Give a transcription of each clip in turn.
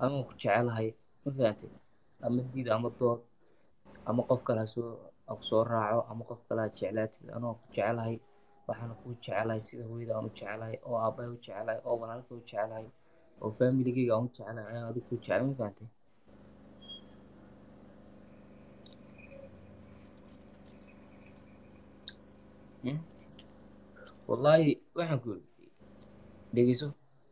ama ku jecelahay ma fahantay ama diid ama dood ama qof kale ha soo raaco ama qof kale ha jeclaatid anoo ku jecelahay waxaana kuu jecelahay sida hooyada aan u jecelahay oo aabbahay u jecelahay oo walaalkay u jecelahay oo faamiligayga aan u jecelahay ayaan adiga kuu jecel ma fahantay wallaahi waxaan ku yidhi dhegeyso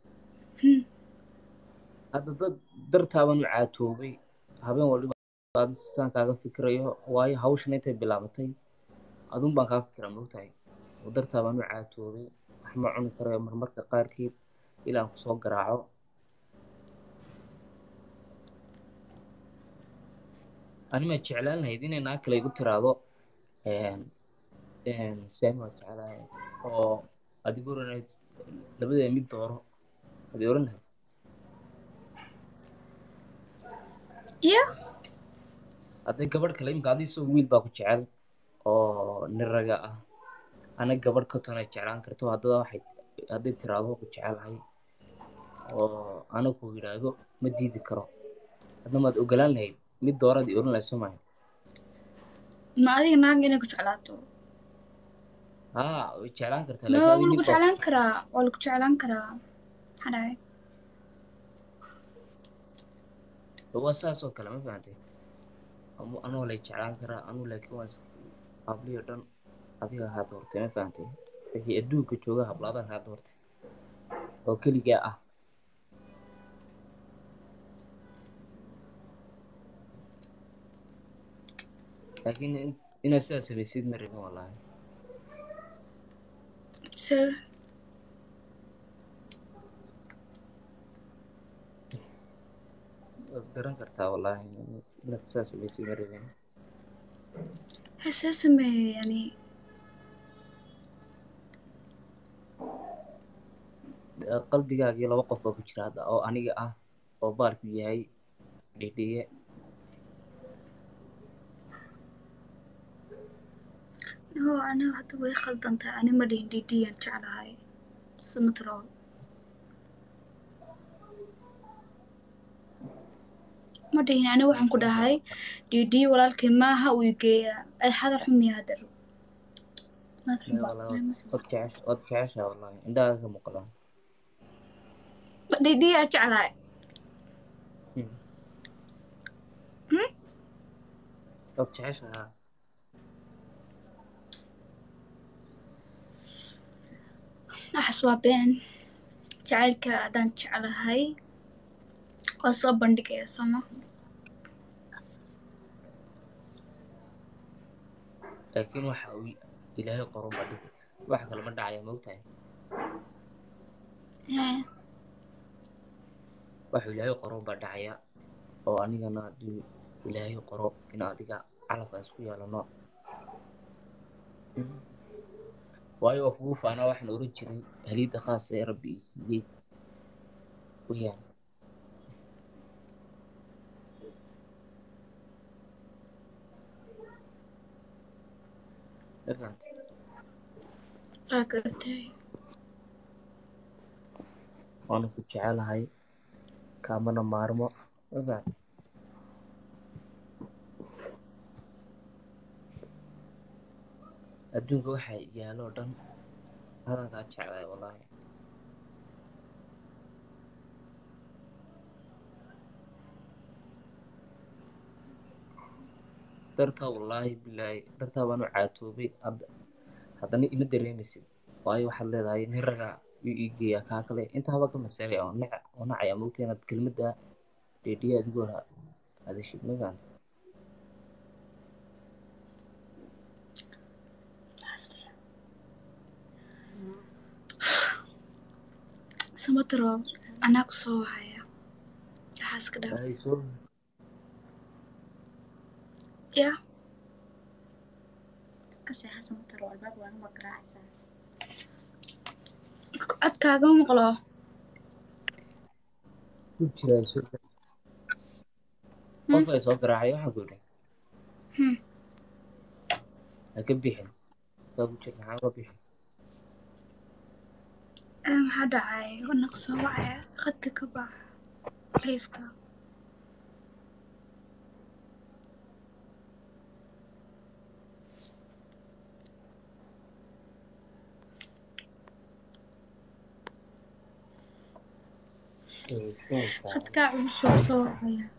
hadda dad dartaabaan u caatoobay habeen waliba aad sidaan kaaga fikirayo waayo hawshan intay bilaabatay adun baan kaa fikiraa moogtahay oo dartaabaan u caatoobay wax ma cuni karayo marmarka qaarkeed ilaa aan kusoo garaaco animaa jeclaan lahayd inay naag kale igu tiraahdo saami waa jeclahay oo adigu oran lahayd labadee mid dooro adi oran lahayd hadday gabadh kale imika adii soo wiil baa ku jecel oo nin raga ah ana gabadh ka tona jeclaan karto haddada waxay hadday tiraahdo ku jecelahay oo ana ku yidhaahdo ma diidi karo hadna maad ogolaan lahayd mid dooraad i oran lahayd soo maaha ma adiga naag inay ku jeclaato haa way jeclaan kartaa no laakiin waa adi lagu mid baa jeclaan karaa waa lagu jeclaan karaa maxaa dhahay waa saas oo kale ma fahantay anoo lay jeclaan karaa anuu laakiin waa qabliyo dhan adiga haa doortay ma fahantay wixii adduunka jooga hablaadaan haa doortay oo keligaa ah laakiin inaad sidaas samaysid ma rabin wallaahi waad garan kartaa wallaahi inaad sidaas samaysid ma rabin hasee sameeye yani qalbigaagii laba qof baa ku jira hadda oo aniga ah oo baalku yahay dhidhiye no aniga hadda way khaldantahay ani ma dhihin dhidhiyaan jeclahay samatrool ma dhihin ani waxaan ku dhahay dhidhiye walaalkay maaha uu igeeyaa ay hadal xumiya hadar waad jeceshaa wallaahi indhahaaga ka muuqdaan dhidhiyaa jeclahay waad jeceshaa waxaas waa been jacaylka haddaan jeclahay waa soo bandhigaya sooma laakiin waxa uu ilaahay qoron baa dhigi wax kale ma dhacaya maogtahay waxuu ilaahay qoron baa dhacaya oo anigana hadduu ilaahay qoro in adiga calafkaas ku yeelano waayo waa kugu faanaa waxaan oran jiray haliida khaas ee rabbi ii siiyey weyaan waana ku jecelahay kaamana maarmo mafahat adduunka waxaa yaalo o dhan hadalkaa jeclahay wallaahi dartaa wallaahi bilaahi dartaa baan u caatoobay haddana ima dareemaysid waayo waxaad leedahay nin ragaa yuu ii geeyaa kaa kale inta haba ka maseeraya oo nacaya mogta inaad kelmadda dheedhiya adigoo hadashid mafahan samatro anaa ku soo wahaya waxaas ka dhaaf ya codkaaga maqlo qof ay soo garaacay waxaan ku idhi ha ka bixin saa ku jir maxaa ka bixin maxaa dhacay wana ku soo wacaya khadka ka bax leifka khadkaa culus oo soo wacaya